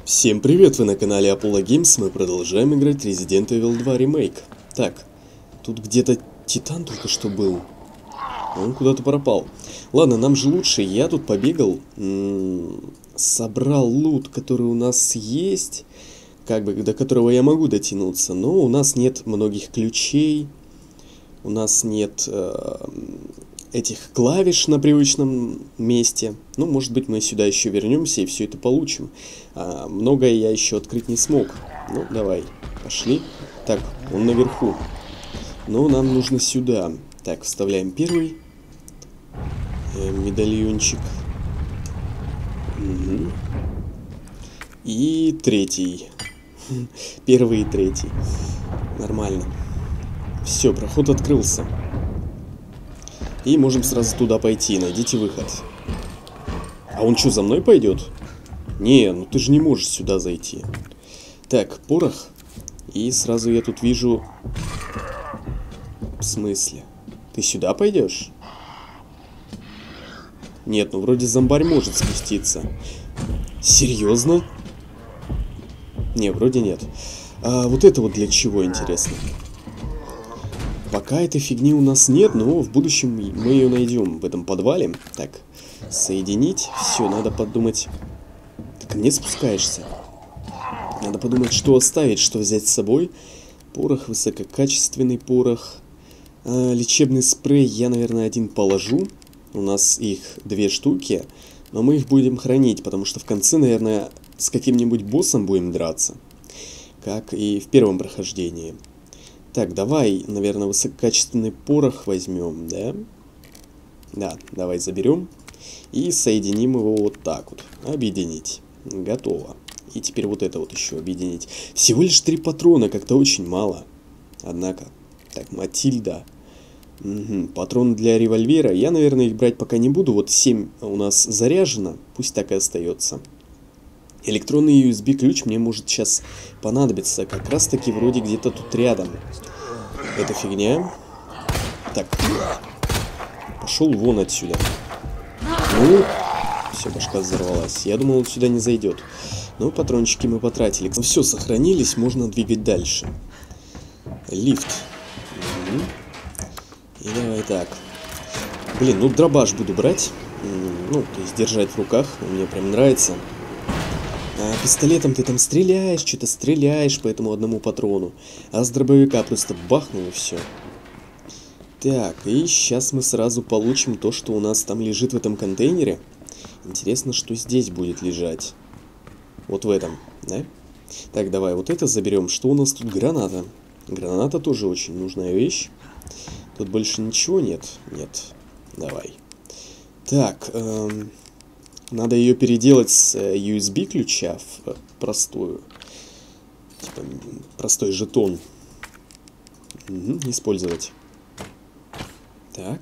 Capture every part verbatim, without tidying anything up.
Всем привет, вы на канале Apollo Games, мы продолжаем играть Resident Evil два Remake. Так, тут где-то Титан только что был. Он куда-то пропал. Ладно, нам же лучше, я тут побегал, м-м, собрал лут, который у нас есть, как бы, до которого я могу дотянуться, но у нас нет многих ключей, у нас нет э, этих клавиш на привычном месте. Ну, может быть, мы сюда еще вернемся и все это получим. А, многое я еще открыть не смог. Ну, давай, пошли. Так, он наверху. Но нам нужно сюда. Так, вставляем первый э, медальончик. Угу. И третий. Первый и третий. Нормально. Все, проход открылся. И можем сразу туда пойти. Найдите выход. А он что, за мной пойдет? Не, ну ты же не можешь сюда зайти. Так, порох. И сразу я тут вижу... В смысле? Ты сюда пойдешь? Нет, ну вроде зомбарь может спуститься. Серьезно? Не, вроде нет. А вот это вот для чего, интересно? Пока этой фигни у нас нет, но в будущем мы ее найдем в этом подвале. Так, соединить. Все, надо подумать. Ты ко мне спускаешься? Надо подумать, что оставить, что взять с собой. Порох, высококачественный порох. А, лечебный спрей я, наверное, один положу. У нас их две штуки. Но мы их будем хранить, потому что в конце, наверное, с каким-нибудь боссом будем драться. Как и в первом прохождении. Так, давай, наверное, высококачественный порох возьмем, да? Да, давай заберем. И соединим его вот так вот. Объединить. Готово. И теперь вот это вот еще объединить. Всего лишь три патрона, как-то очень мало. Однако. Так, Матильда. Угу. Патроны для револьвера. Я, наверное, их брать пока не буду. Вот семь у нас заряжено. Пусть так и остается. Электронный ю эс би ключ мне может сейчас понадобиться. Как раз таки вроде где-то тут рядом. Это фигня. Так. Пошел вон отсюда. Ну, все, башка взорвалась. Я думал, он сюда не зайдет. Но патрончики мы потратили. Ну, все, сохранились, можно двигать дальше. Лифт. Угу. И давай так. Блин, ну дробаш буду брать. Ну, то есть держать в руках. Мне прям нравится. А пистолетом ты там стреляешь, что-то стреляешь по этому одному патрону. А с дробовика просто бахнул и все. Так, и сейчас мы сразу получим то, что у нас там лежит в этом контейнере. Интересно, что здесь будет лежать. Вот в этом, да? Так, давай вот это заберем. Что у нас тут? Граната. Граната тоже очень нужная вещь. Тут больше ничего нет? Нет. Давай. Так, эм... надо ее переделать с ю эс би ключа в простую. Типа, простой жетон. Угу, использовать. Так.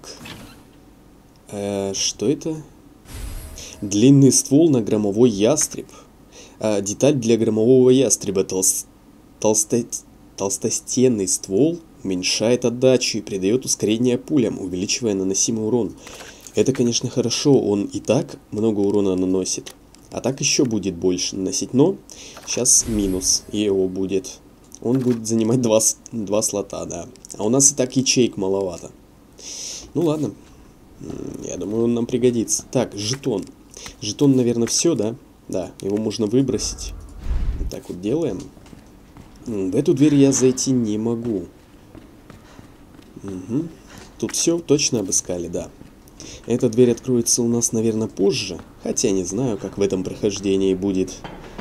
Э, что это? Длинный ствол на громовой ястреб. А, деталь для громового ястреба. Толст... Толсто... Толстостенный ствол уменьшает отдачу и придает ускорение пулям, увеличивая наносимый урон. Это, конечно, хорошо, он и так много урона наносит. А так еще будет больше наносить, но сейчас минус его будет. Он будет занимать два, два слота, да. А у нас и так ячеек маловато. Ну ладно, я думаю, он нам пригодится. Так, жетон. Жетон, наверное, все, да? Да, его можно выбросить. Вот так вот делаем. В эту дверь я зайти не могу. Угу. Тут все точно обыскали, да. Эта дверь откроется у нас, наверное, позже. Хотя не знаю, как в этом прохождении будет.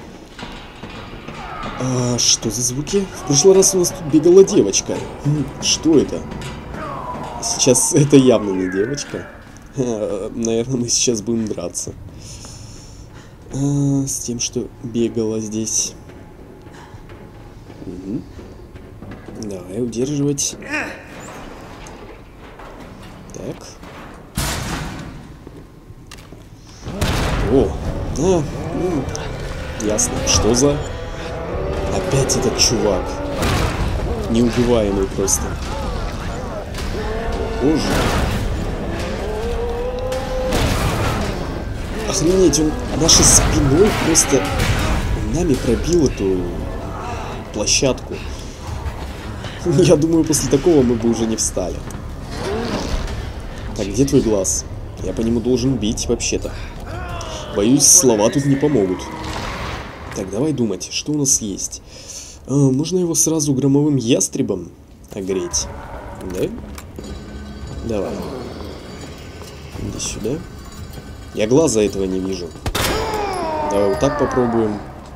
А, что за звуки? В прошлый раз у нас тут бегала девочка. Что это? Сейчас это явно не девочка. А, наверное, мы сейчас будем драться. А, с тем, что бегала здесь. Угу. Давай удерживать. Так. О, да, ну, ясно. Что за... Опять этот чувак. Неубиваемый просто. Боже. Охренеть, он нашей спиной просто нами пробил эту площадку. Я думаю, после такого мы бы уже не встали. Так, где твой глаз? Я по нему должен бить, вообще-то. Боюсь, слова тут не помогут. Так, давай думать, что у нас есть. А, можно его сразу громовым ястребом огреть? Да? Давай. Иди сюда. Я глаза этого не вижу. Давай вот так попробуем.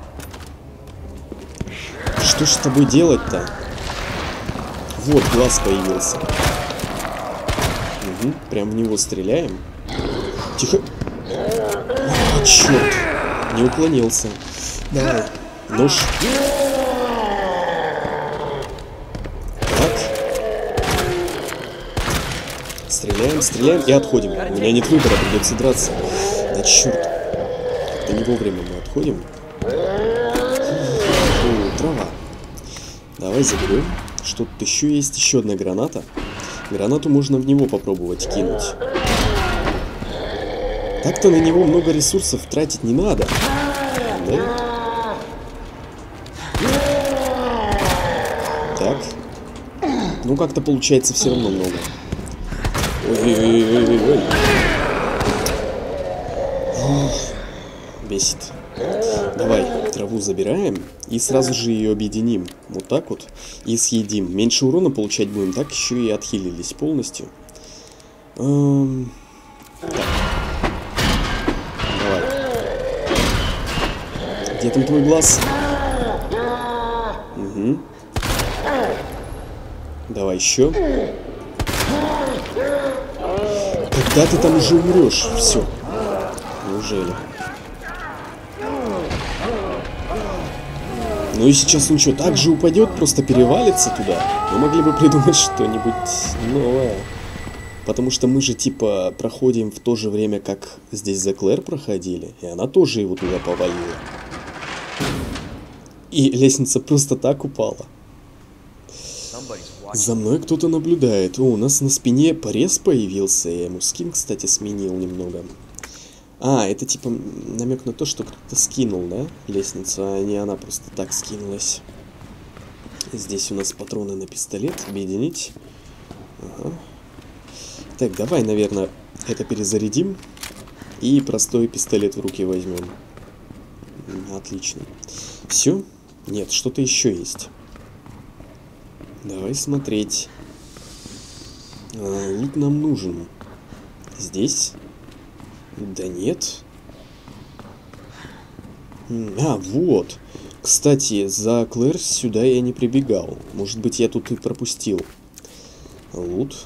Что ж с тобой делать-то? Вот, глаз появился. Угу, прям в него стреляем. Тихо. О, черт. Не уклонился. Давай. Нож. Так. Стреляем, стреляем и отходим. У меня нет выбора, придется драться. Да черт. Как-то не вовремя мы отходим. О, трава. Давай закроем. Что тут еще есть? Еще одна граната. Гранату можно в него попробовать кинуть. Так-то на него много ресурсов тратить не надо. Да? Так. Ну, как-то получается все равно много. Ой-ой-ой-ой-ой. Бесит. Давай, траву забираем и сразу же ее объединим. Вот так вот. И съедим. Меньше урона получать будем, так еще и отхилились полностью. Эм... Так. Давай. Где там твой глаз? Угу. Давай еще. Когда ты там уже умрешь? Все. Неужели? Ну и сейчас он что, так же упадет, просто перевалится туда? Мы могли бы придумать что-нибудь новое. Потому что мы же типа проходим в то же время, как здесь за Клэр проходили. И она тоже его туда повалила. И лестница просто так упала. За мной кто-то наблюдает. О, у нас на спине порез появился. Я ему скин, кстати, сменил немного. А, это типа намек на то, что кто-то скинул, да, лестницу, а не она просто так скинулась. Здесь у нас патроны на пистолет. Объединить. Ага. Так, давай, наверное, это перезарядим. И простой пистолет в руки возьмем. Отлично. Все? Нет, что-то еще есть. Давай смотреть. А, лут нам нужен. Здесь? Да нет. А, вот. Кстати, за Клэр сюда я не прибегал. Может быть, я тут и пропустил. Лут.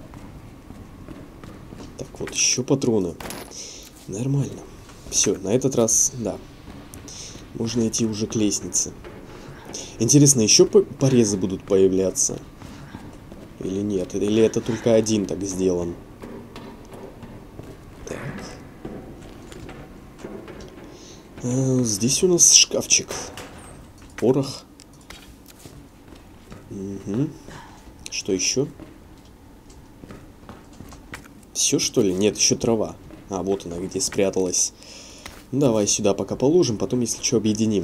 Так, вот еще патроны. Нормально. Все, на этот раз, да. Можно идти уже к лестнице. Интересно, еще порезы будут появляться? Или нет? Или это только один так сделан? Так. А, здесь у нас шкафчик. Порох. Угу. Что еще? Все, что ли? Нет, еще трава. А, вот она, где спряталась. Давай сюда пока положим, потом, если что, объединим.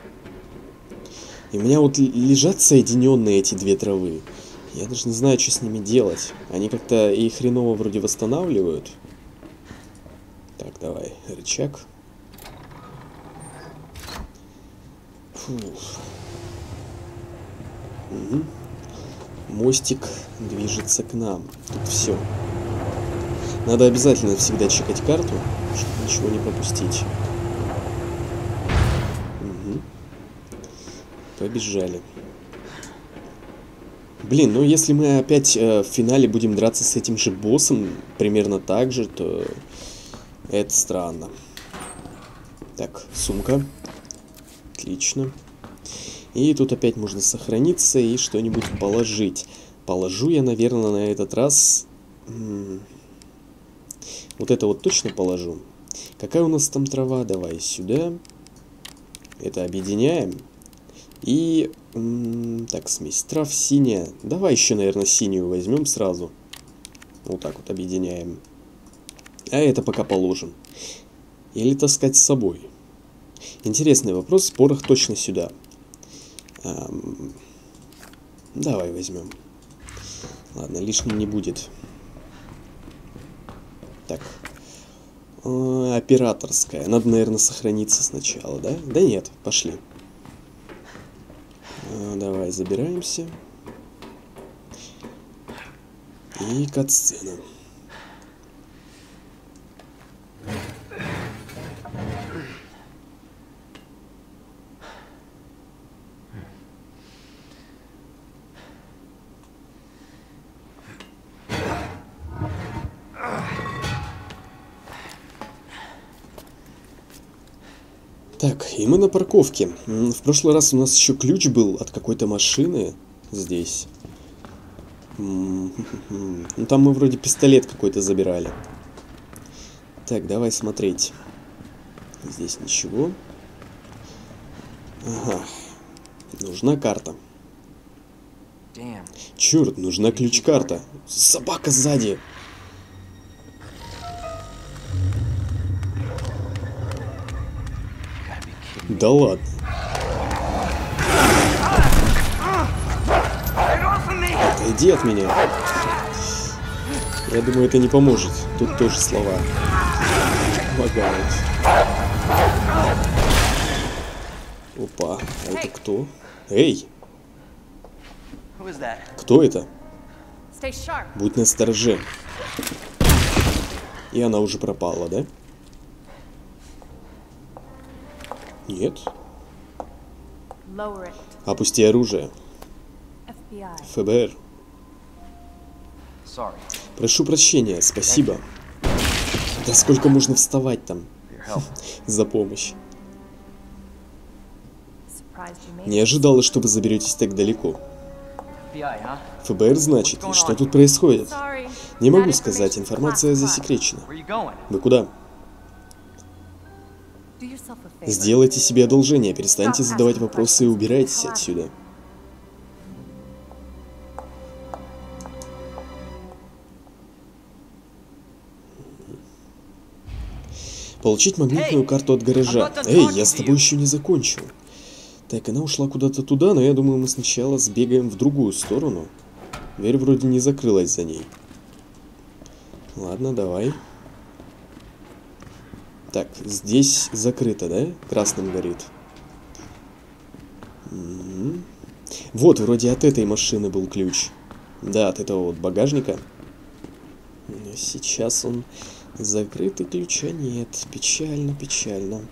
И у меня вот лежат соединенные эти две травы. Я даже не знаю, что с ними делать. Они как-то и хреново вроде восстанавливают. Так, давай, рычаг. Фух. Угу. Мостик движется к нам. Тут все. Надо обязательно всегда чекать карту, чтобы ничего не пропустить. Угу. Побежали. Блин, ну если мы опять э, в финале будем драться с этим же боссом, примерно так же, то это странно. Так, сумка. Отлично. И тут опять можно сохраниться и что-нибудь положить. Положу я, наверное, на этот раз... Вот это вот точно положу. Какая у нас там трава? Давай сюда. Это объединяем. И... Так, смесь трав синяя. Давай еще, наверное, синюю возьмем сразу. Вот так вот объединяем. А это пока положим. Или таскать с собой. Интересный вопрос. Порох точно сюда. Эм... Давай возьмем. Ладно, лишним не будет. Так. Э, операторская. Надо, наверное, сохраниться сначала, да? Да нет, пошли. Э, давай, забираемся. И кат-сцена. Так, и мы на парковке. В прошлый раз у нас еще ключ был от какой-то машины здесь. Ну, там мы вроде пистолет какой-то забирали. Так, давай смотреть. Здесь ничего. Ага. Нужна карта. Черт, нужна ключ-карта. Собака сзади. Да ладно. Отойди от меня. Я думаю, это не поможет. Тут тоже слова помогают. Опа, а это кто? Эй! Кто это? Будь настороже. И она уже пропала, да? Нет. Опусти оружие. эф бэ эр. Прошу прощения, спасибо. Да сколько можно вставать там? За помощь. Не ожидала, что вы заберетесь так далеко. эф бэ эр, значит? И что тут происходит? Не могу сказать, информация засекречена. Вы куда? Сделайте себе одолжение, перестаньте задавать вопросы и убирайтесь отсюда. Получить магнитную карту от гаража. Эй, я с тобой еще не закончил. Так, она ушла куда-то туда, но я думаю, мы сначала сбегаем в другую сторону. Дверь вроде не закрылась за ней. Ладно, давай. Так, здесь закрыто, да? Красным горит. Угу. Вот, вроде от этой машины был ключ. Да, от этого вот багажника. Но сейчас он закрытый, ключа нет. Печально, печально.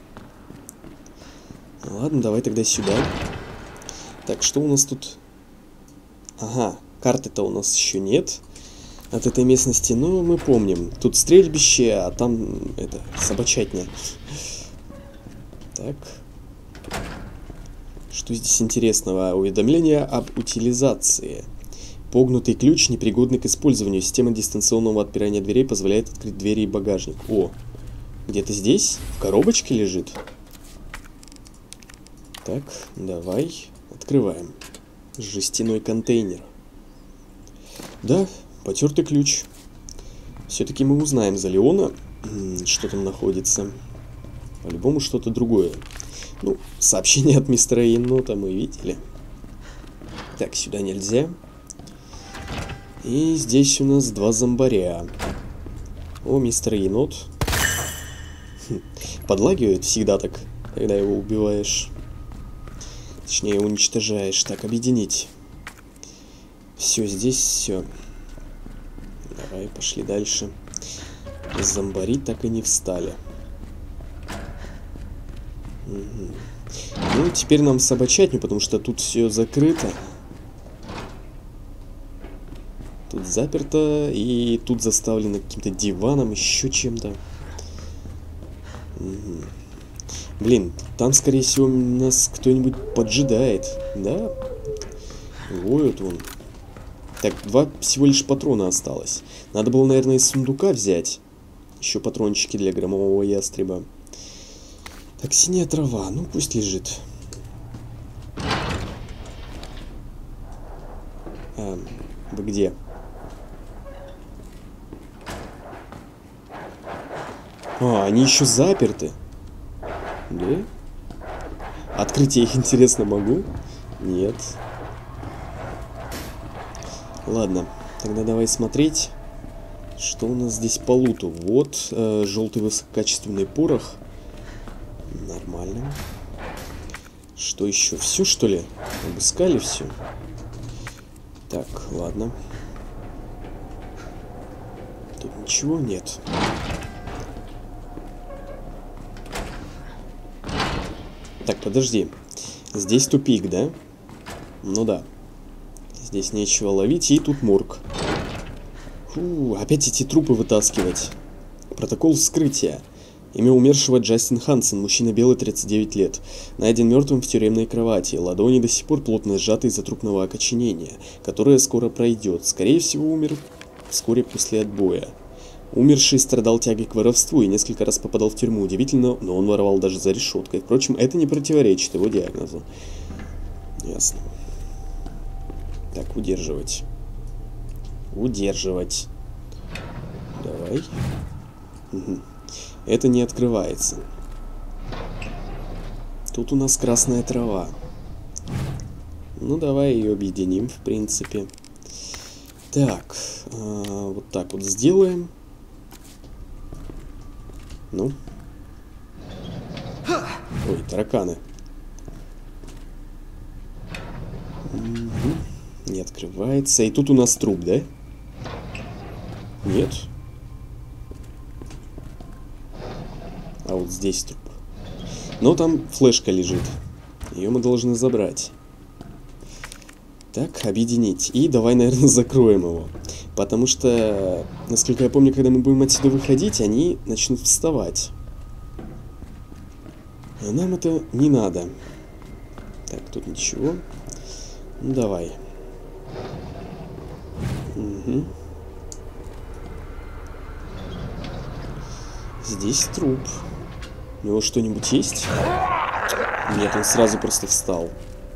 Ладно, давай тогда сюда. Так, что у нас тут? Ага, карты-то у нас еще нет. От этой местности, ну, мы помним. Тут стрельбище, а там, это, собачатня. Так. Что здесь интересного? Уведомление об утилизации. Погнутый ключ, непригодный к использованию. Система дистанционного отпирания дверей позволяет открыть двери и багажник. О, где-то здесь? В коробочке лежит? Так, давай. Открываем. Жестяной контейнер. Да. Потертый ключ. Все-таки мы узнаем за Леона, что там находится. По-любому что-то другое. Ну, сообщение от мистера Енота мы видели. Так, сюда нельзя. И здесь у нас два зомбаря. О, мистер Енот. Подлагивает всегда так, когда его убиваешь. Точнее, уничтожаешь. Так, объединить. Все, здесь все. Давай, пошли дальше. Зомбари так и не встали. Угу. Ну, теперь нам собачатню, потому что тут все закрыто. Тут заперто, и тут заставлено каким-то диваном, еще чем-то. Угу. Блин, там, скорее всего, нас кто-нибудь поджидает, да? Воют вон. Так, два всего лишь патрона осталось. Надо было, наверное, из сундука взять. Еще патрончики для громового ястреба. Так, синяя трава. Ну, пусть лежит. А, вы где? А, они еще заперты. Да? Открыть я их, интересно, могу? Нет. Ладно, тогда давай смотреть, что у нас здесь по луту. Вот, э, желтый высококачественный порох. Нормально. Что еще? Все, что ли? Обыскали все? Так, ладно. Тут ничего нет. Так, подожди. Здесь тупик, да? Ну да. Здесь нечего ловить, и тут морг. Фу, опять эти трупы вытаскивать. Протокол вскрытия. Имя умершего Джастин Хансен, мужчина белый, тридцать девять лет. Найден мертвым в тюремной кровати. Ладони до сих пор плотно сжаты из-за трупного окоченения, которое скоро пройдет. Скорее всего, умер вскоре после отбоя. Умерший страдал тягой к воровству и несколько раз попадал в тюрьму. Удивительно, но он воровал даже за решеткой. Впрочем, это не противоречит его диагнозу. Ясно. Так, удерживать. Удерживать. Давай. Угу. Это не открывается. Тут у нас красная трава. Ну, давай ее объединим, в принципе. Так, а, вот так вот сделаем. Ну. Ой, тараканы. Угу. Не открывается. И тут у нас труп, да? Нет. А вот здесь труп. Но там флешка лежит. Ее мы должны забрать. Так, объединить. И давай, наверное, закроем его. Потому что, насколько я помню, когда мы будем отсюда выходить, они начнут вставать. А нам это не надо. Так, тут ничего. Ну, давай. Угу. Здесь труп. У него что-нибудь есть? Нет, он сразу просто встал.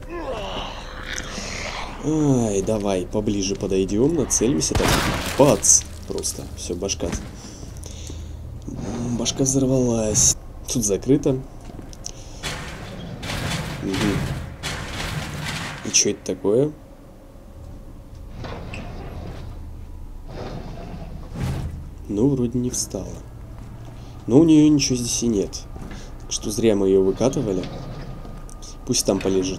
Ай, давай, поближе подойдем, нацелимся. Так, бац! Просто, все, башка. Башка взорвалась. Тут закрыто. Угу. И что это такое? Ну, вроде не встала. Но у нее ничего здесь и нет. Так что зря мы ее выкатывали. Пусть там полежит.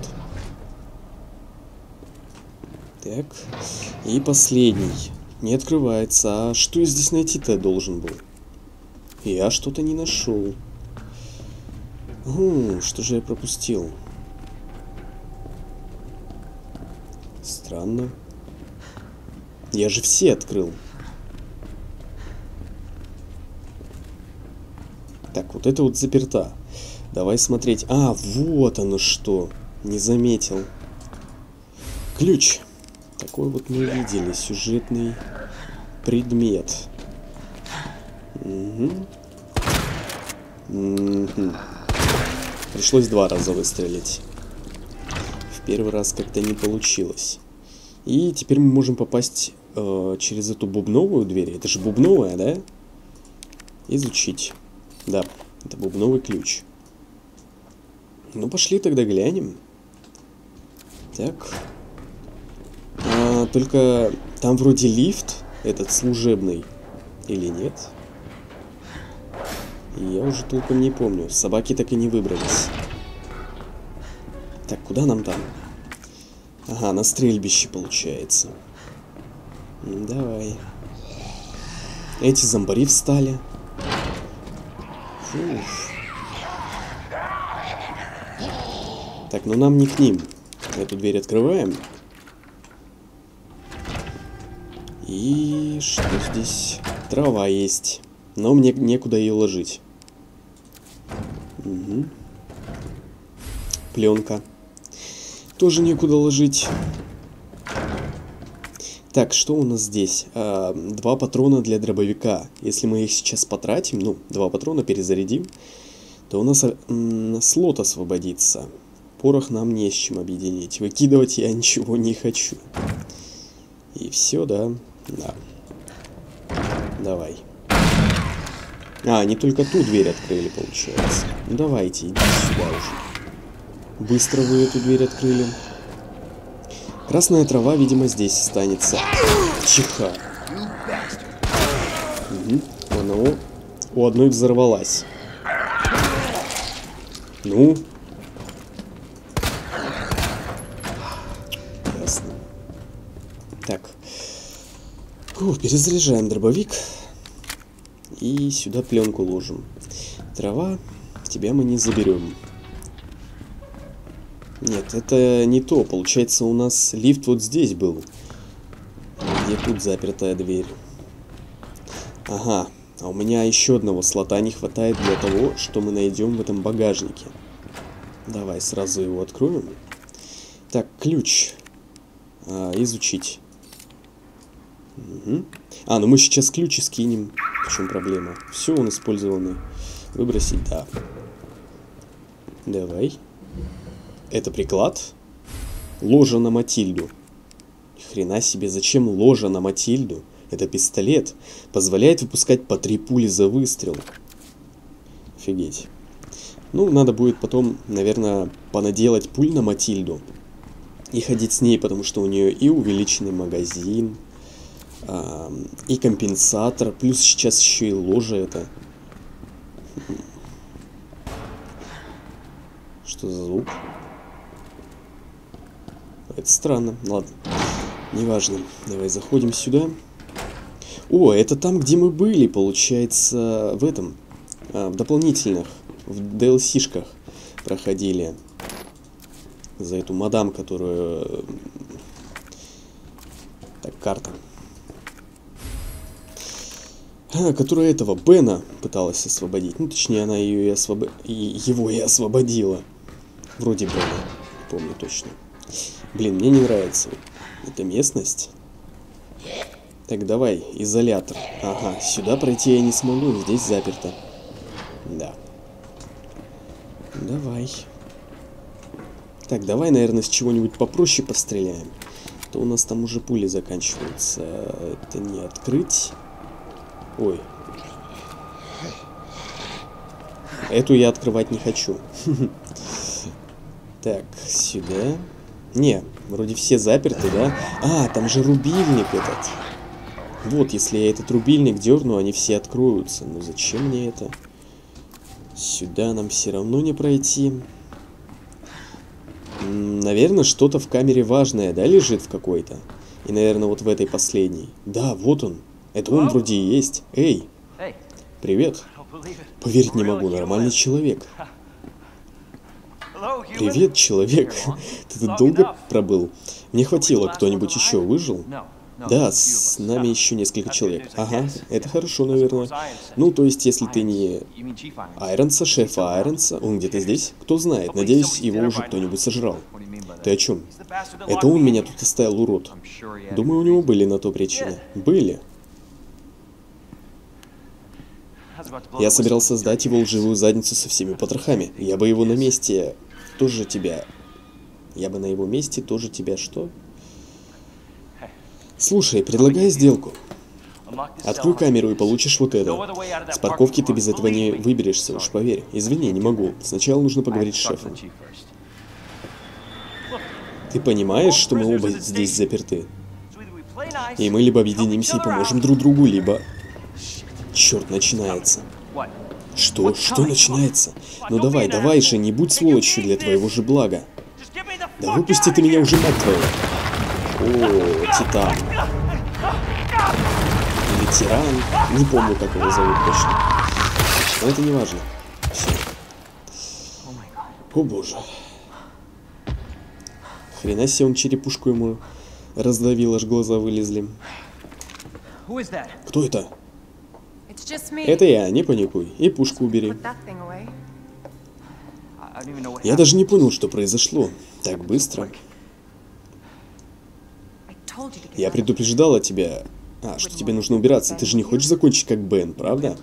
Так. И последний. Не открывается. А что я здесь найти-то должен был? Я что-то не нашел. Угу, что же я пропустил? Странно. Я же все открыл. Так, вот это вот заперта. Давай смотреть. А, вот оно что. Не заметил. Ключ. Такой вот мы видели. Сюжетный предмет. Угу. Угу. Пришлось два раза выстрелить. В первый раз как-то не получилось. И теперь мы можем попасть э, через эту бубновую дверь. Это же бубновая, да? Изучить. Да, это бубновый ключ. Ну, пошли тогда глянем. Так. А, только там вроде лифт, этот служебный, или нет? Я уже толком не помню. Собаки так и не выбрались. Так, куда нам там? Ага, на стрельбище получается. Давай. Эти зомбари встали. Фуф. Так, ну нам не к ним. Эту дверь открываем. И что здесь? Трава есть. Но мне некуда ее ложить. Угу. Пленка. Тоже некуда ложить. Так, что у нас здесь? А, два патрона для дробовика. Если мы их сейчас потратим, ну, два патрона перезарядим, то у нас м, слот освободится. Порох нам не с чем объединить. Выкидывать я ничего не хочу. И все, да? Да. Давай. А, они только ту дверь открыли, получается. Ну, давайте, иди сюда уже. Быстро вы эту дверь открыли. Красная трава, видимо, здесь останется. Чиха. Угу. Она у одной взорвалась. Ну. Ясно. Так. Фу, перезаряжаем дробовик. И сюда пленку ложим. Трава, тебя мы не заберем. Нет, это не то. Получается, у нас лифт вот здесь был. Где тут запертая дверь? Ага. А у меня еще одного слота не хватает для того, что мы найдем в этом багажнике. Давай сразу его откроем. Так, ключ. А, изучить. Угу. А, ну мы сейчас ключи скинем. В чем проблема? Все, он использованный. Выбросить, да. Давай. Это приклад? Ложа на Матильду. Ни хрена себе, зачем ложа на Матильду? Это пистолет. Позволяет выпускать по три пули за выстрел. Офигеть. Ну, надо будет потом, наверное, понаделать пуль на Матильду. И ходить с ней, потому что у нее и увеличенный магазин, а, и компенсатор. Плюс сейчас еще и ложа это. Что за звук? Это странно. Ладно. Неважно. Давай заходим сюда. О, это там, где мы были, получается, в этом. А, в дополнительных. В ди эл си-шках проходили. За эту мадам, которую... Так, карта. А, которая этого Бена пыталась освободить. Ну, точнее, она ее и освобо... и его и освободила. Вроде Бена. Не помню точно. Блин, мне не нравится эта местность. Так, давай, изолятор. Ага, сюда пройти я не смогу, здесь заперто. Да. Давай. Так, давай, наверное, с чего-нибудь попроще постреляем. То у нас там уже пули заканчиваются. Это не открыть. Ой. Эту я открывать не хочу. Так, сюда. Не, вроде все заперты, да? А, там же рубильник этот. Вот, если я этот рубильник дерну, они все откроются. Но зачем мне это? Сюда нам все равно не пройти. Наверное, что-то в камере важное, да, лежит в какой-то? И, наверное, вот в этой последней. Да, вот он. Это он вроде и есть. Эй, привет. Поверить не могу, нормальный человек. Привет, человек. Ты тут долго пробыл? Не хватило, кто-нибудь еще выжил? Да, с нами еще несколько человек. Ага, это хорошо, наверное. Ну, то есть, если ты не Айронса, шефа Айронса, он где-то здесь? Кто знает, надеюсь, его уже кто-нибудь сожрал. Ты о чем? Это он меня тут оставил, урод. Думаю, у него были на то причины. Были. Я собирался сдать его лживую задницу со всеми потрохами. Я бы его на месте тоже тебя... Я бы на его месте тоже тебя что? Слушай, предлагаю сделку. Открой камеру и получишь вот это. С парковки ты без этого не выберешься, уж поверь. Извини, не могу. Сначала нужно поговорить с шефом. Ты понимаешь, что мы оба здесь заперты? И мы либо объединимся и поможем друг другу, либо... Черт, начинается. Что? Что начинается? Ну давай, давай же, не будь сволочью для твоего же блага. Да выпусти ты меня уже, мать твою. О, Титан. Или Тиран. Не помню, как его зовут точно. Но это не важно. Все. О боже. Хрена себе, он черепушку ему раздавил, аж глаза вылезли. Кто это? Это я, не паникуй. И пушку убери. Я даже не понял, что произошло. Так быстро. Я предупреждала тебя, а, что тебе нужно убираться. Ты же не хочешь закончить как Бен, правда?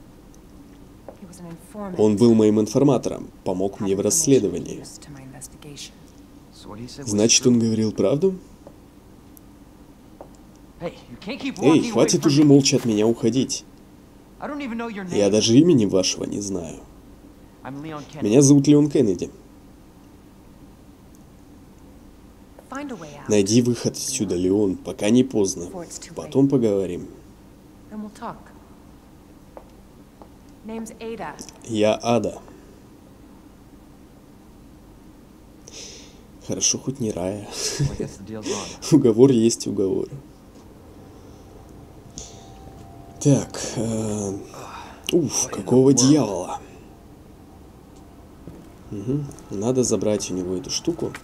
Он был моим информатором, помог мне в расследовании. Значит, он говорил правду? Эй, хватит уже молча от меня уходить. Я даже имени вашего не знаю. Меня зовут Леон Кеннеди. Найди выход отсюда, Леон, пока не поздно. Потом поговорим. Я Ада. Хорошо, хоть не Рая. Уговор есть уговор. Так. Э, уф, какого дьявола? Угу. Надо забрать у него эту штуку.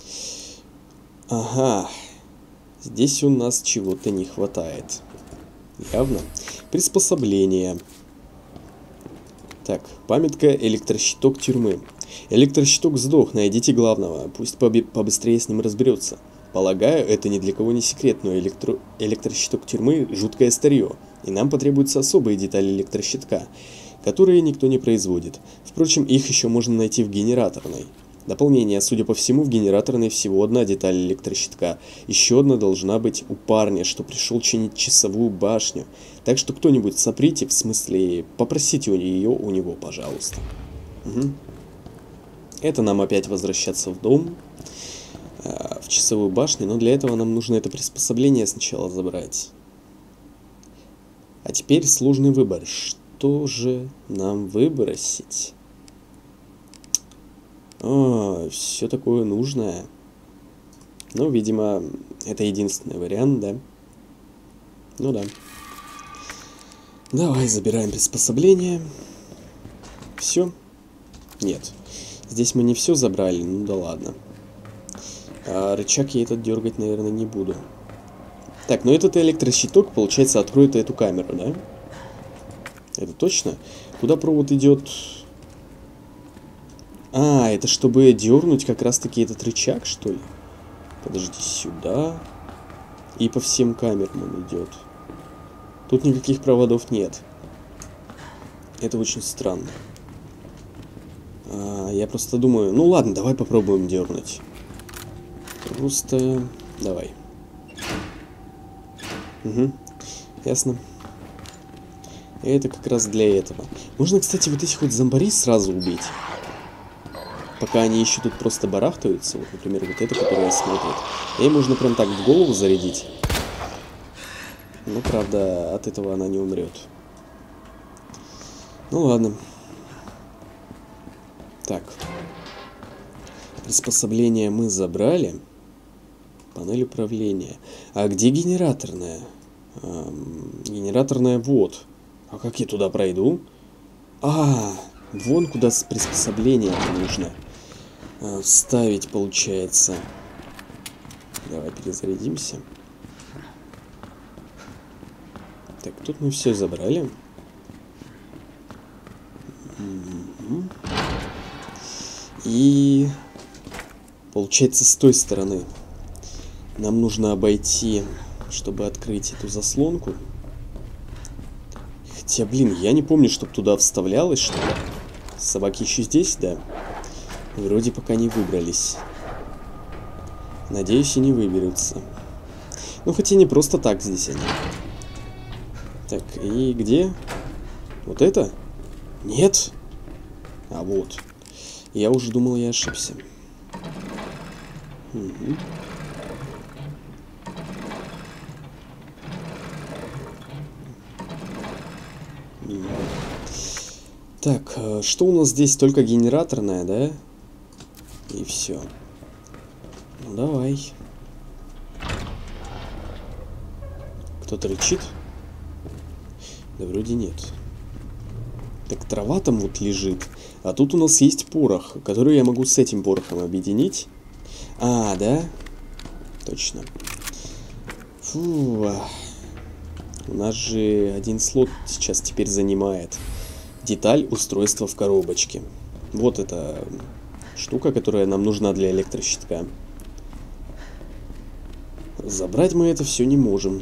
Ага. Здесь у нас чего-то не хватает. Явно. Приспособление. Так, памятка электрощиток тюрьмы. Электрощиток сдох, найдите главного. Пусть побыстрее с ним разберется. Полагаю, это ни для кого не секрет, но электро... электрощиток тюрьмы – жуткое старье. И нам потребуются особые детали электрощитка, которые никто не производит. Впрочем, их еще можно найти в генераторной. Дополнение, судя по всему, в генераторной всего одна деталь электрощитка. Еще одна должна быть у парня, что пришел чинить часовую башню. Так что кто-нибудь соприте, в смысле, попросите у нее у него, пожалуйста. Угу. Это нам опять возвращаться в дом, э, в часовую башню, но для этого нам нужно это приспособление сначала забрать. А теперь сложный выбор. Что же нам выбросить? А, все такое нужное. Ну, видимо, это единственный вариант, да? Ну да. Давай забираем приспособление. Все? Нет. Здесь мы не все забрали, ну да ладно. А рычаг я этот дергать, наверное, не буду. Так, ну этот электрощиток, получается, откроет эту камеру, да? Это точно? Куда провод идет? А, это чтобы дернуть как раз-таки этот рычаг, что ли? Подожди, сюда. И по всем камерам он идет. Тут никаких проводов нет. Это очень странно. А, я просто думаю, ну ладно, давай попробуем дернуть. Просто давай. Угу, ясно. Это как раз для этого. Можно, кстати, вот этих вот зомбарей сразу убить. Пока они еще тут просто барахтаются. Вот, например, вот это, которое смотрит. Ей можно прям так в голову зарядить. Но, правда, от этого она не умрет. Ну ладно. Так. Приспособление мы забрали. Панель управления. А где генераторная? Эм, генераторная вот. А как я туда пройду? А, вон куда приспособление нужно э, вставить, получается. Давай перезарядимся. Так, тут мы все забрали. И получается, с той стороны нам нужно обойти, чтобы открыть эту заслонку. Хотя, блин, я не помню, чтобы туда вставлялось что-то. Собаки еще здесь, да? Вроде пока не выбрались. Надеюсь, и не выберутся. Ну, хотя не просто так здесь они. Так, и где? Вот это? Нет? А вот. Я уже думал, я ошибся. Угу. Так, что у нас здесь? Только генераторная, да? И все. Ну, давай. Кто-то рычит? Да вроде нет. Так, трава там вот лежит. А тут у нас есть порох, который я могу с этим порохом объединить. А, да? Точно. Фу. У нас же один слот сейчас теперь занимает. Деталь устройства в коробочке. Вот эта штука, которая нам нужна для электрощитка. Забрать мы это все не можем.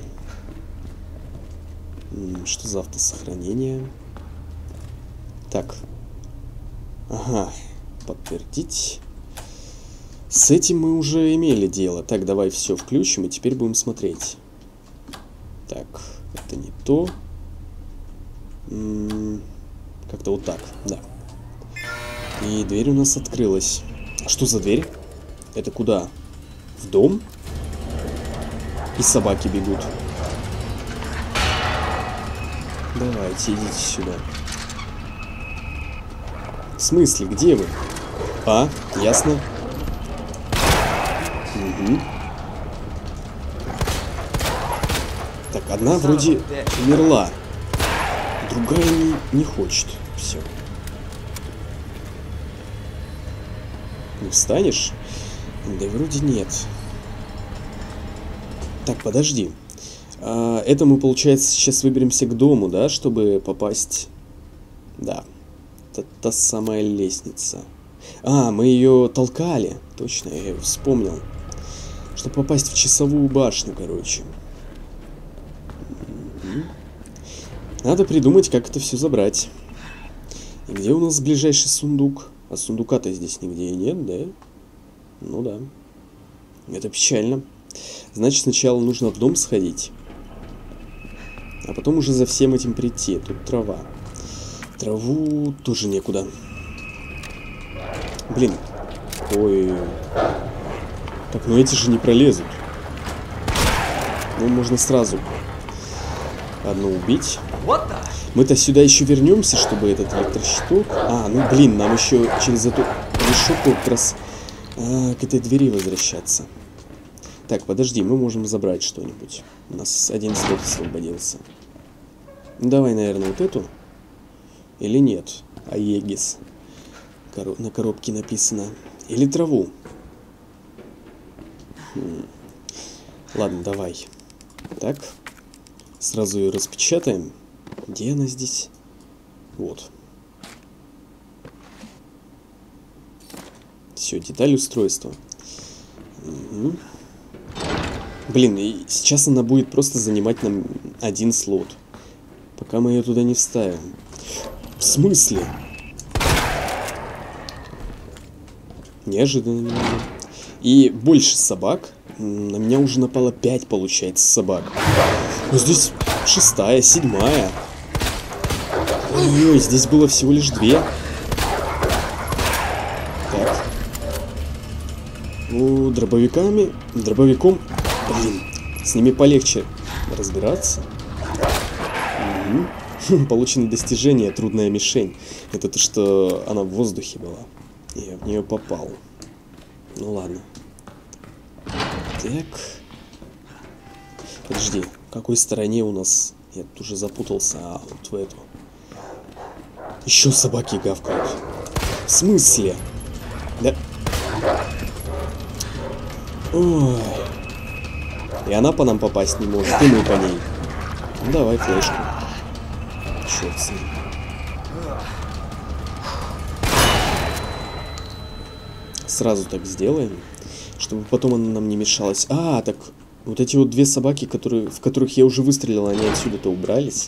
Что за автосохранение? Так. Ага. Подтвердить. С этим мы уже имели дело. Так, давай все включим и теперь будем смотреть. Так, это не то. Как-то вот так, да. И дверь у нас открылась. А что за дверь? Это куда? В дом? И собаки бегут. Давайте, идите сюда. В смысле, где вы? А, ясно. Угу. Так, одна вроде умерла. Другая не, не хочет. Все. Не встанешь? Да вроде нет. Так, подожди. А, это мы, получается, сейчас выберемся к дому, да, чтобы попасть... Да. Это та самая лестница. А, мы ее толкали. Точно, я ее вспомнил. Чтобы попасть в часовую башню, короче. Надо придумать, как это все забрать. И где у нас ближайший сундук? А сундука-то здесь нигде и нет, да? Ну да. Это печально. Значит, сначала нужно в дом сходить. А потом уже за всем этим прийти. Тут трава. Траву тоже некуда. Блин. Ой. Так, ну эти же не пролезут. Ну, можно сразу одну убить. Мы-то сюда еще вернемся, чтобы этот электрощиток... А, ну блин, нам еще через эту решетку как раз а, к этой двери возвращаться. Так, подожди, мы можем забрать что-нибудь. У нас один слот освободился. Ну, давай, наверное, вот эту. Или нет? Аегис. Коро... На коробке написано. Или траву. Хм. Ладно, давай. Так. Сразу ее распечатаем. Где она здесь? Вот. Все, деталь устройства. Угу. Блин, и сейчас она будет просто занимать нам один слот. Пока мы ее туда не вставим. В смысле? Неожиданно немного. И больше собак. На меня уже напало пять, получается, собак. Но здесь шестая, седьмая. Ой-ой, здесь было всего лишь две. Так. Ну, дробовиками... Дробовиком... Блин, с ними полегче разбираться. Угу. Получено достижение, трудная мишень. Это то, что она в воздухе была. Я в нее попал. Ну ладно. Так. Подожди, в какой стороне у нас? Я тут уже запутался. А, вот в эту. Еще собаки гавкают. В смысле? Да. Ой. И она по нам попасть не может, и мы по ней. Ну давай флешку. Черт с ним. Сразу так сделаем, чтобы потом она нам не мешалась. А, так вот эти вот две собаки, которые, в которых я уже выстрелил, они отсюда-то убрались.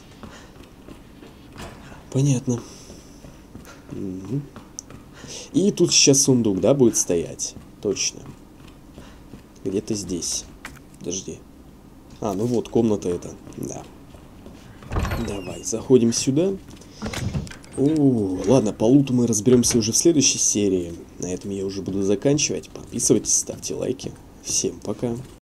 Понятно. Угу. И тут сейчас сундук, да, будет стоять. Точно. Где-то здесь. Подожди. А, ну вот, комната эта. Да. Давай, заходим сюда. О, ладно, по луту мы разберемся уже в следующей серии. На этом я уже буду заканчивать. Подписывайтесь, ставьте лайки. Всем пока.